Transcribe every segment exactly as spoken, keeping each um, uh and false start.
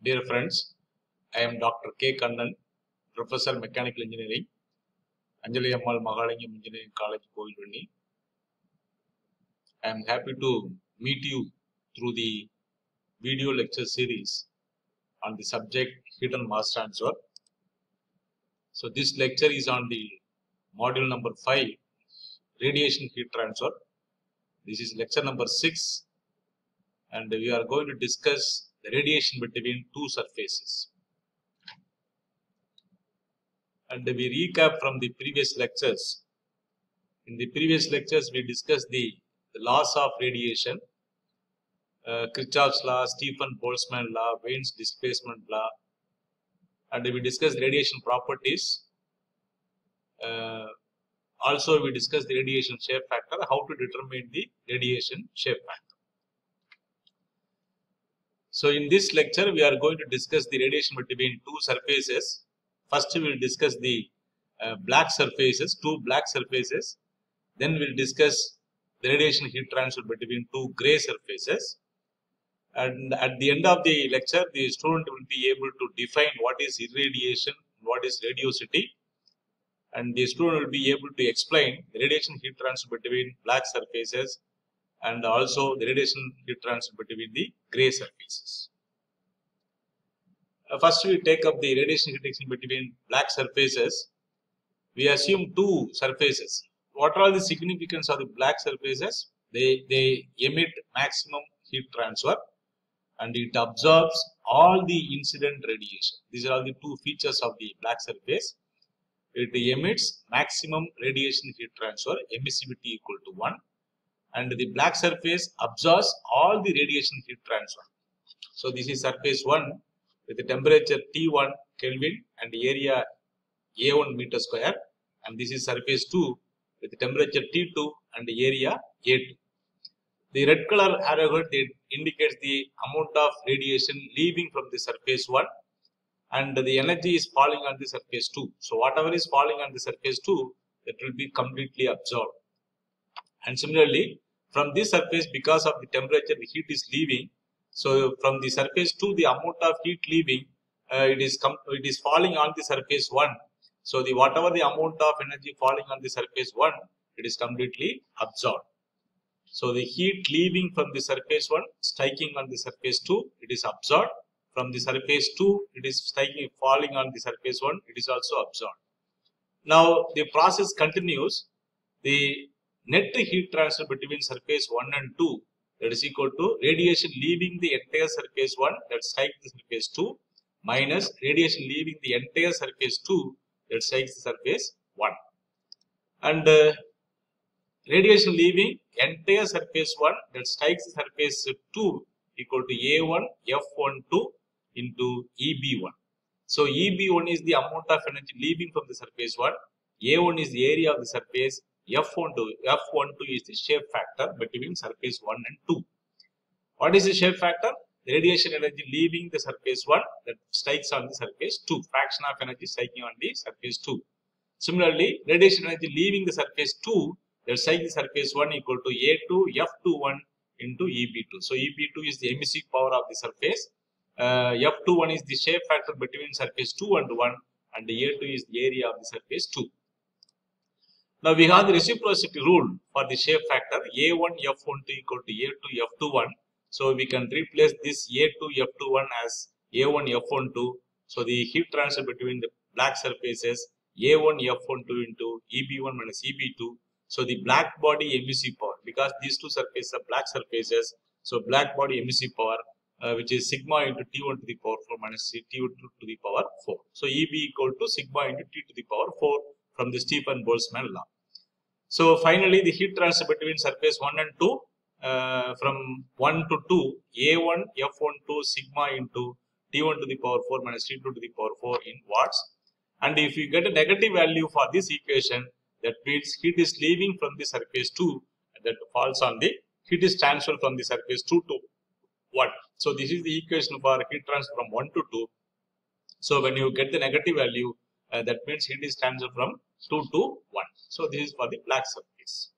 Dear friends, I am Doctor K. Kannan, Professor Mechanical Engineering, Anjali Ammal Mahalingam Engineering College, Kovilvani. I am happy to meet you through the video lecture series on the subject heat and mass transfer. So this lecture is on the module number five, radiation heat transfer. This is lecture number six, and we are going to discuss the radiation between two surfaces. And we recap from the previous lectures. In the previous lectures, we discussed the, the laws of radiation, uh, Kirchhoff's law, Stephen Boltzmann law, Wein's displacement law, and we discussed radiation properties. Uh, also, we discussed the radiation shape factor, how to determine the radiation shape factor. So, in this lecture, we are going to discuss the radiation between two surfaces. First, we will discuss the uh, black surfaces, two black surfaces. Then we will discuss the radiation heat transfer between two grey surfaces. And at the end of the lecture, the student will be able to define what is irradiation, what is radiosity. And the student will be able to explain the radiation heat transfer between black surfaces and also the radiation heat transfer between the grey surfaces. Uh, first, we take up the radiation heat exchanger between black surfaces. We assume two surfaces. What are the significance of the black surfaces? They, they emit maximum heat transfer and it absorbs all the incident radiation. These are all the two features of the black surface. It emits maximum radiation heat transfer, emissivity equal to one. And the black surface absorbs all the radiation heat transfer. So this is surface one with the temperature T one Kelvin and area A one meter square, and this is surface two with the temperature T two and area A two. The red color arrowhead indicates the amount of radiation leaving from the surface one, and the energy is falling on the surface two. So whatever is falling on the surface two, that will be completely absorbed. And similarly, from this surface, because of the temperature, the heat is leaving. So from the surface two, the amount of heat leaving, uh, it is it is falling on the surface one. So the whatever the amount of energy falling on the surface one, it is completely absorbed. So the heat leaving from the surface one, striking on the surface two, it is absorbed. From the surface two, it is striking falling on the surface one, it is also absorbed. Now the process continues. The net heat transfer between surface one and two, that is equal to radiation leaving the entire surface one that strikes the surface two minus radiation leaving the entire surface two that strikes the surface one. And uh, radiation leaving entire surface one that strikes the surface two equal to A one F one two into E B one. So E B one is the amount of energy leaving from the surface one, A one is the area of the surface, F one two, F one two is the shape factor between surface one and two. What is the shape factor? The radiation energy leaving the surface one that strikes on the surface two, fraction of energy striking on the surface two. Similarly, radiation energy leaving the surface two that strikes the surface one equal to A two F twenty-one into E B two. So E B two is the emissive power of the surface, uh, F twenty-one is the shape factor between surface two and one, and A two is the area of the surface two. Now we have the reciprocity rule for the shape factor A one F twelve equal to A two F twenty-one. So we can replace this A two F twenty-one as A one F twelve. So the heat transfer between the black surfaces A one F twelve into E B one minus E B two. So the black body emissive power, because these two surfaces are black surfaces, so black body emissive power uh, which is sigma into T one to the power four minus T two to the power four. So E B equal to sigma into T to the power four from the Stephen Boltzmann law. So finally, the heat transfer between surface one and two, uh, from one to two, A one F twelve sigma into T one to the power four minus T two to the power four in watts. And if you get a negative value for this equation, that means heat is leaving from the surface two, that falls on the heat is transferred from the surface two to one. So this is the equation for heat transfer from one to two. So when you get the negative value, uh, that means heat is transferred from two to one. So this is for the black surface.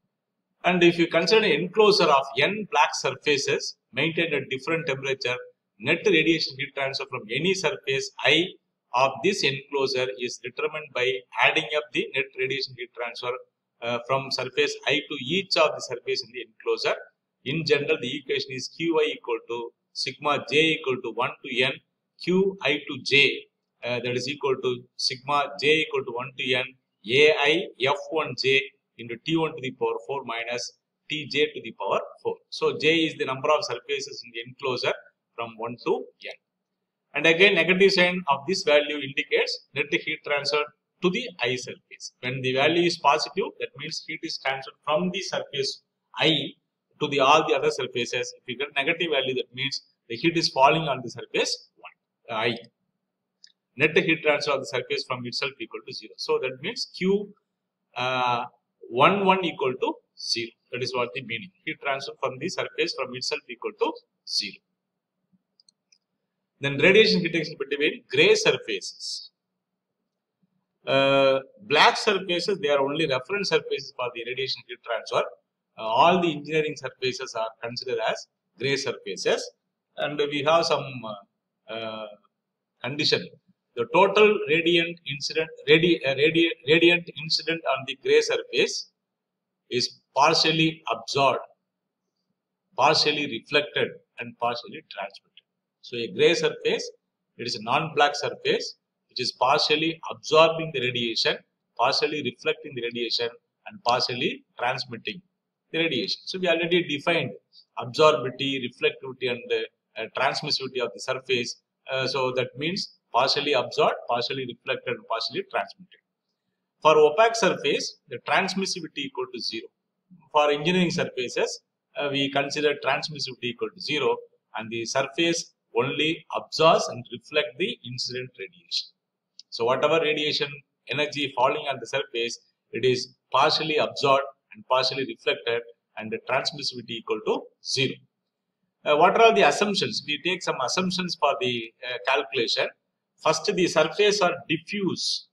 And if you consider an enclosure of n black surfaces maintained at different temperature, net radiation heat transfer from any surface I of this enclosure is determined by adding up the net radiation heat transfer uh, from surface I to each of the surface in the enclosure. In general, the equation is Qi equal to sigma j equal to one to n Qi to j, uh, that is equal to sigma j equal to one to n ai f one j into T one to the power four minus Tj to the power four. So j is the number of surfaces in the enclosure from one to n. And again, negative sign of this value indicates net heat transfer to the I surface. When the value is positive, that means heat is transferred from the surface I to the all the other surfaces. If you get negative value, that means the heat is falling on the surface one, I. Net heat transfer of the surface from itself equal to zero. So that means Q uh, one one equal to zero. That is what the meaning. Heat transfer from the surface from itself equal to zero. Then radiation heat exchange between gray surfaces. Uh, black surfaces, they are only reference surfaces for the radiation heat transfer. Uh, all the engineering surfaces are considered as gray surfaces. And we have some uh, uh, condition. The total radiant incident, radi, uh, radi, radiant incident on the gray surface is partially absorbed, partially reflected, and partially transmitted. So a gray surface, it is a non-black surface which is partially absorbing the radiation, partially reflecting the radiation, and partially transmitting the radiation. So we already defined absorbability, reflectivity, and uh, uh, transmissivity of the surface. Uh, so that means partially absorbed, partially reflected, and partially transmitted. For opaque surface, the transmissivity equal to zero. For engineering surfaces, uh, we consider transmissivity equal to zero, and the surface only absorbs and reflect the incident radiation. So whatever radiation energy falling on the surface, it is partially absorbed and partially reflected, and the transmissivity equal to zero. Uh, what are all the assumptions? We take some assumptions for the uh, calculation. First, the surface are diffuse.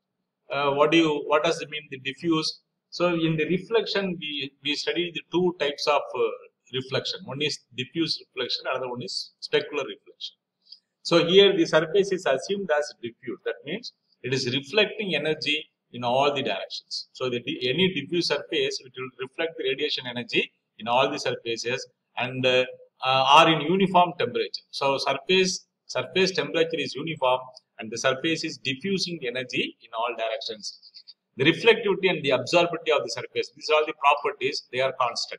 Uh, what do you? What does it mean? The diffuse. So in the reflection, we we study the two types of uh, reflection. One is diffuse reflection, another one is specular reflection. So here the surface is assumed as diffuse. That means it is reflecting energy in all the directions. So the, any diffuse surface, it will reflect the radiation energy in all the surfaces and uh, uh, are in uniform temperature. So surface surface temperature is uniform and the surface is diffusing the energy in all directions. The reflectivity and the absorbability of the surface, these are all the properties, they are constant.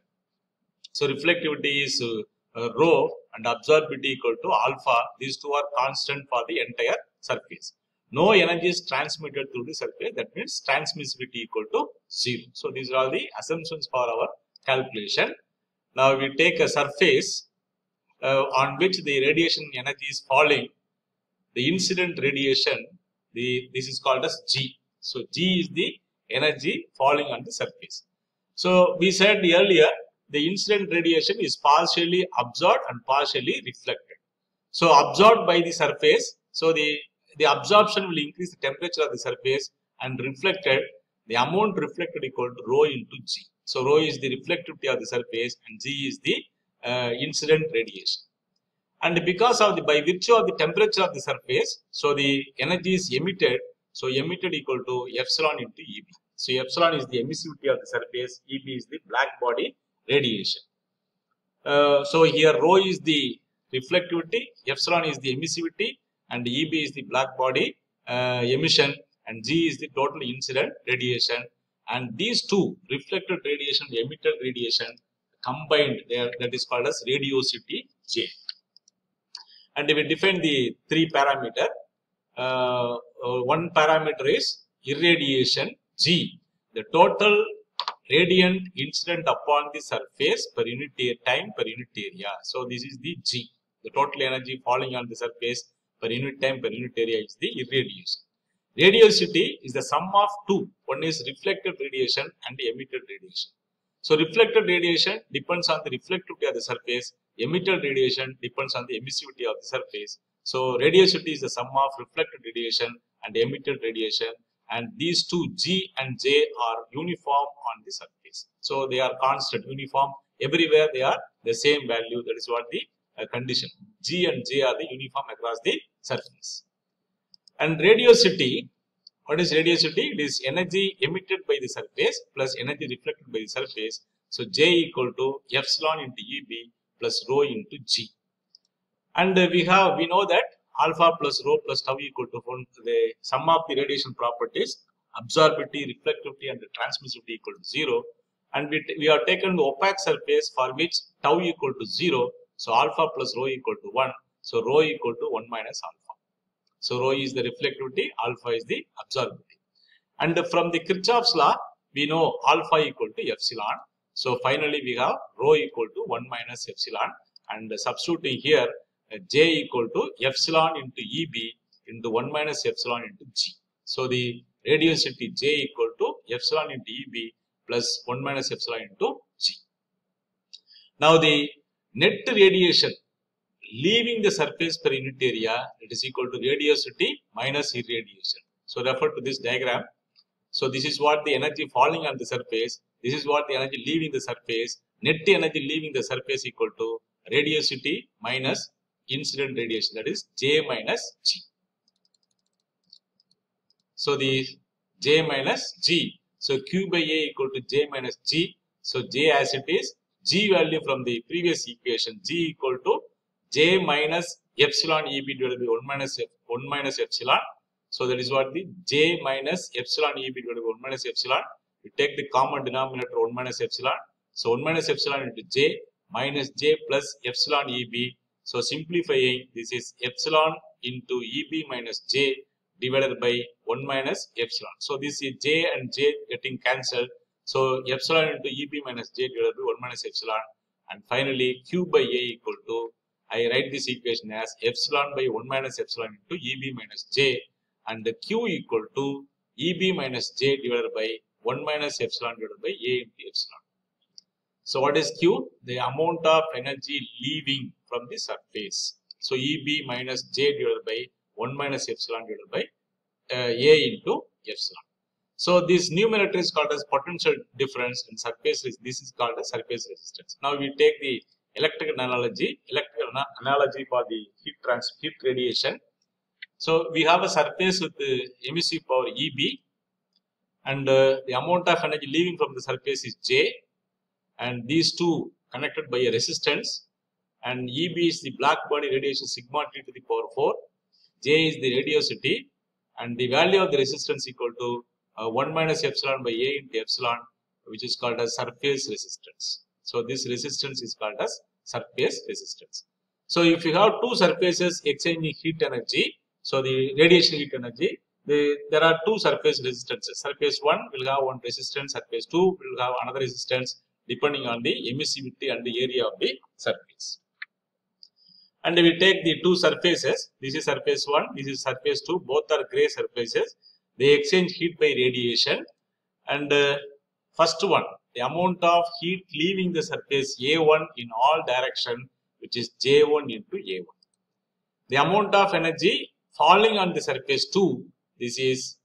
So reflectivity is uh, uh, rho and absorbability equal to alpha. These two are constant for the entire surface. No energy is transmitted through the surface. That means transmissivity equal to zero. So these are all the assumptions for our calculation. Now we take a surface uh, on which the radiation energy is falling. The incident radiation, the this is called as G. So G is the energy falling on the surface. So we said earlier, the incident radiation is partially absorbed and partially reflected. So absorbed by the surface, so the, the absorption will increase the temperature of the surface, and reflected, the amount reflected equal to rho into G. So rho is the reflectivity of the surface and G is the uh, incident radiation. And because of the, by virtue of the temperature of the surface, so the energy is emitted, so emitted equal to epsilon into E B. So epsilon is the emissivity of the surface, E B is the black body radiation. Uh, so here rho is the reflectivity, epsilon is the emissivity, and E B is the black body uh, emission, and G is the total incident radiation. And these two, reflected radiation, emitted radiation, combined there, that is called as radiosity J. And we define the three parameter. Uh, uh, one parameter is irradiation G, the total radiant incident upon the surface per unit time per unit area. So this is the G, the total energy falling on the surface per unit time per unit area is the irradiation. Radiosity is the sum of two. One is reflected radiation and emitted radiation. So reflected radiation depends on the reflectivity of the surface. Emitted radiation depends on the emissivity of the surface. So radiosity is the sum of reflected radiation and emitted radiation, and these two G and J are uniform on the surface. So they are constant, uniform everywhere. They are the same value. That is what the uh, condition. G and J are the uniform across the surface. And radiosity, what is radiosity? It is energy emitted by the surface plus energy reflected by the surface. So J equal to epsilon into E B plus rho into G. And uh, we have we know that alpha plus rho plus tau equal to the sum of the radiation properties, absorptivity, reflectivity, and the transmissivity equal to zero. And we, we have taken the opaque surface for which tau equal to zero. So alpha plus rho equal to one. So rho equal to one minus alpha. So rho is the reflectivity, alpha is the absorptivity. And from the Kirchhoff's law, we know alpha equal to epsilon. So finally we have rho equal to one minus epsilon. And substituting here, J equal to epsilon into E B into one minus epsilon into G. So the radiosity J equal to epsilon into E B plus one minus epsilon into G. Now the net radiation leaving the surface per unit area, it is equal to radiosity minus irradiation. So refer to this diagram. So this is what the energy falling on the surface. This is what the energy leaving the surface. Net energy leaving the surface equal to radiosity minus incident radiation, that is J minus G. So the J minus G. So Q by A equal to J minus G. So J as it is, G value from the previous equation, G equal to J minus epsilon E B divided by one minus one minus epsilon. So that is what the J minus epsilon E B divided by one minus epsilon. We take the common denominator one minus epsilon. So one minus epsilon into J minus J plus epsilon E B. So simplifying, this is epsilon into E B minus J divided by one minus epsilon. So this is J and J getting cancelled. So epsilon into E B minus J divided by one minus epsilon. And finally Q by A equal to, I write this equation as epsilon by one minus epsilon into E B minus J, and the Q equal to E B minus J divided by one minus epsilon divided by A into epsilon. So what is Q? The amount of energy leaving from the surface. So E B minus J divided by one minus epsilon divided by uh, A into epsilon. So this numerator is called as potential difference, and surface, this is called as surface resistance. Now we take the electrical analogy, electrical analogy for the heat trans heat radiation. So we have a surface with the emissive power E B, and uh, the amount of energy leaving from the surface is J, and these two connected by a resistance, and E B is the black body radiation sigma T to the power four, J is the radiosity, and the value of the resistance equal to uh, one minus epsilon by A into epsilon, which is called as surface resistance. So this resistance is called as surface resistance. So if you have two surfaces exchanging heat energy, so the radiation heat energy, the, there are two surface resistances. Surface one will have one resistance, surface two will have another resistance depending on the emissivity and the area of the surface. And we take the two surfaces, this is surface one, this is surface two, both are grey surfaces. They exchange heat by radiation, and uh, first one, the amount of heat leaving the surface A one in all direction, which is J one into A one. The amount of energy falling on the surface two, this is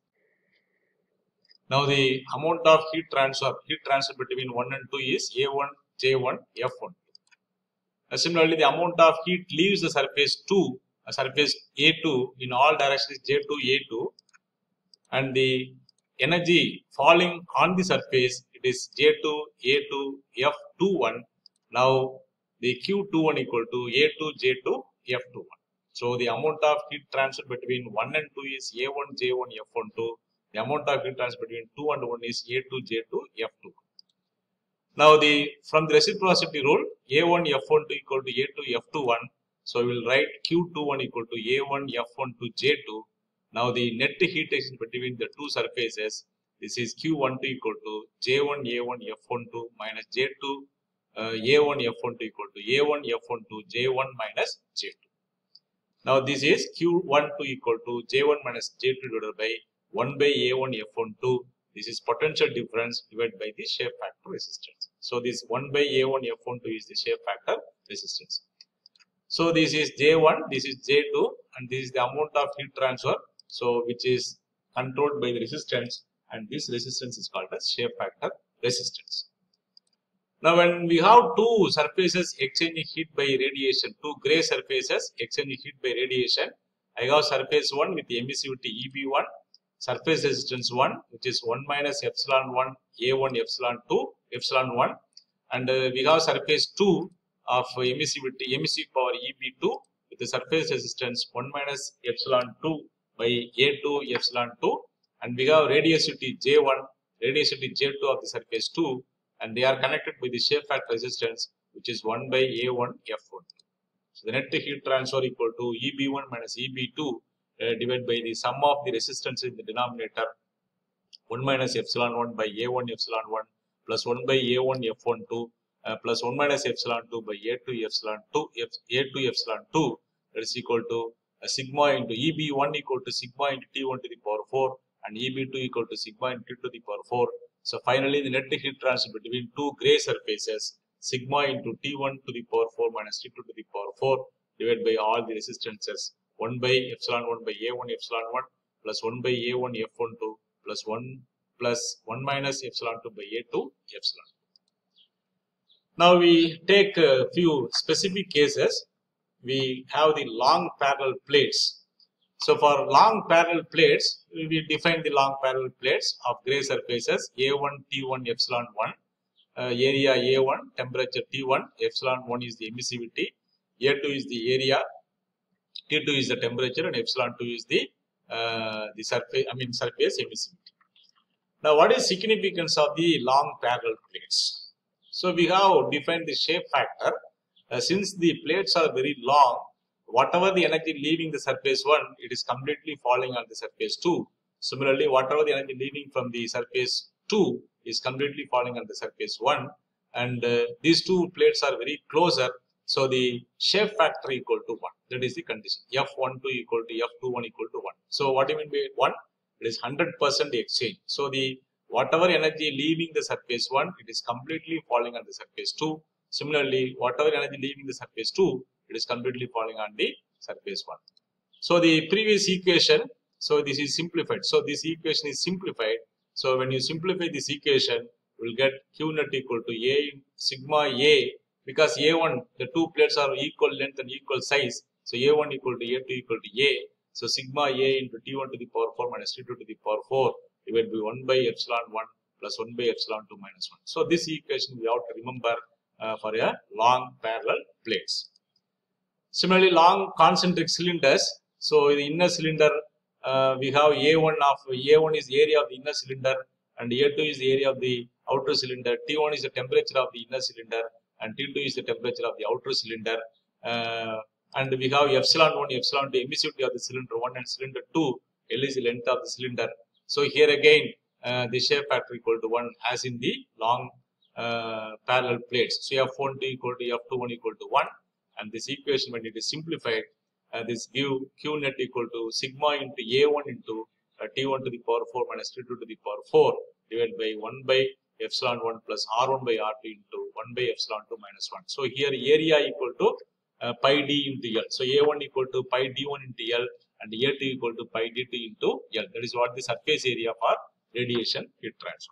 now the amount of heat transfer, heat transfer between one and two is A one, J one, F one. Uh, similarly, the amount of heat leaves the surface two, uh, surface A two in all directions is J two, A two, and the energy falling on the surface, it is J two, A two, F two one. Now the Q two one equal to A two, J two, F two one. So the amount of heat transfer between one and two is A one, J one, F one two. The amount of heat transfer between two and one is A two, J two, F two one. Now the from the reciprocity rule, A one, F one two equal to A two, F two one. So we will write Q two one equal to A one, F one two, J two. Now the net heat exchange between the two surfaces, this is Q one two equal to J one, A one, F one two minus J two, uh, A one, F one two equal to A one, F one two, J one minus J two. Now this is Q one two equal to J one minus J two divided by one by A one, F one two. This is potential difference divided by the shape factor resistance. So this one by A one, F one two is the shape factor resistance. So this is J one, this is J two, and this is the amount of heat transfer, so which is controlled by the resistance, and this resistance is called as shape factor resistance. Now, when we have two surfaces exchanging heat by radiation, two gray surfaces exchanging heat by radiation, I have surface one with emissivity E B one, surface resistance one, which is one minus epsilon one A one epsilon two epsilon one, and uh, we have surface two of emissivity emissive power E B two with the surface resistance one minus epsilon two by A two epsilon two, and we have radiosity J one, radiosity J two of the surface two, and they are connected by the shape factor resistance, which is one by A one F one. So the net heat transfer equal to E B one minus E B two uh, divided by the sum of the resistance in the denominator, one minus epsilon one by A one epsilon one plus one by A one F one two uh, plus one minus epsilon two by A two epsilon two F, A two epsilon two, that is equal to uh, sigma into E B one equal to sigma into T one to the power four, and E B two equal to sigma into T to the power four. So finally, the net heat transfer between two gray surfaces, sigma into T one to the power four minus T two to the power four divided by all the resistances, one by epsilon one by A one epsilon one plus one by A one F one two plus one plus one minus epsilon two by A two epsilon. Now we take a few specific cases. We have the long parallel plates. So for long parallel plates, we define the long parallel plates of gray surfaces A one T one epsilon one, uh, area A one, temperature T one, epsilon one is the emissivity, A two is the area, T two is the temperature, and epsilon two is the uh, the surface, I mean surface emissivity. Now, what is significance of the long parallel plates? So we have defined the shape factor. Uh, since the plates are very long, whatever the energy leaving the surface one, it is completely falling on the surface two. Similarly, whatever the energy leaving from the surface two is completely falling on the surface one. And uh, these two plates are very closer. So the shape factor equal to one. That is the condition. F one two equal to F two one equal to one. So what do you mean by one? It is one hundred percent exchange. So the whatever energy leaving the surface one, it is completely falling on the surface two. Similarly, whatever energy leaving the surface two, it is completely falling on the surface one. So the previous equation, so this is simplified. So this equation is simplified. So when you simplify this equation, you will get Q net equal to A sigma A, because A one, the two plates are equal length and equal size. So A one equal to A two equal to A. So sigma A into T one to the power four minus T two to the power four divided by one by epsilon one plus one by epsilon two minus one. So this equation we have to remember uh, for a long parallel plates. Similarly, long concentric cylinders. So the inner cylinder, uh, we have A one of A one is the area of the inner cylinder, and A two is the area of the outer cylinder. T one is the temperature of the inner cylinder, and T two is the temperature of the outer cylinder. Uh, and we have epsilon one, epsilon two, emissivity of the cylinder one and cylinder two. L is the length of the cylinder. So here again, uh, the shape factor equal to one as in the long uh, parallel plates. So F one two equal to F two one equal to one. And this equation, when it is simplified, uh, this give Q net equal to sigma into A one into uh, T one to the power four minus T two to the power four divided by one by epsilon one plus R one by R two into one by epsilon two minus one. So here area equal to uh, pi d into L. So A one equal to pi d one into L and A two equal to pi d two into L. That is what the surface area for radiation heat transfer.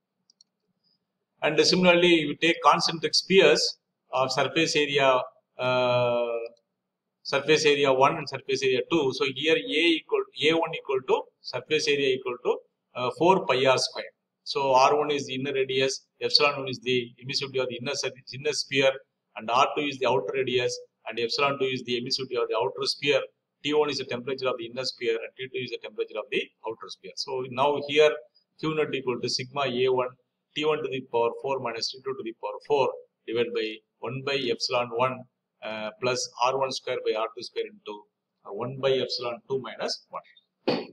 And uh, similarly, we take concentric spheres of surface area uh, surface area one and surface area two. So here A equal A one equal to surface area equal to uh, four pi r square. So R one is the inner radius, epsilon one is the emissivity of the inner inner sphere, and R two is the outer radius, and epsilon two is the emissivity of the outer sphere. T one is the temperature of the inner sphere, and T two is the temperature of the outer sphere. So now here Q net equal to sigma A one T one to the power four minus T two to the power four divided by one by epsilon one uh, plus R one square by R two square into uh, one by epsilon two minus one.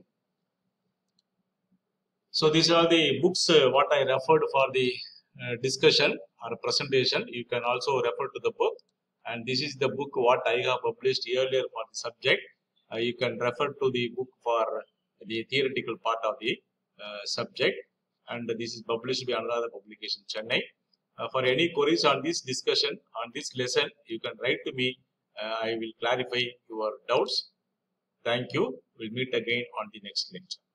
So these are the books uh, what I referred for the uh, discussion or presentation. You can also refer to the book, and this is the book what I have published earlier for the subject. Uh, you can refer to the book for the theoretical part of the uh, subject, and this is published by another publication, Chennai. Uh, for any queries on this discussion, on this lesson, you can write to me. Uh, I will clarify your doubts. Thank you. We'll meet again on the next lecture.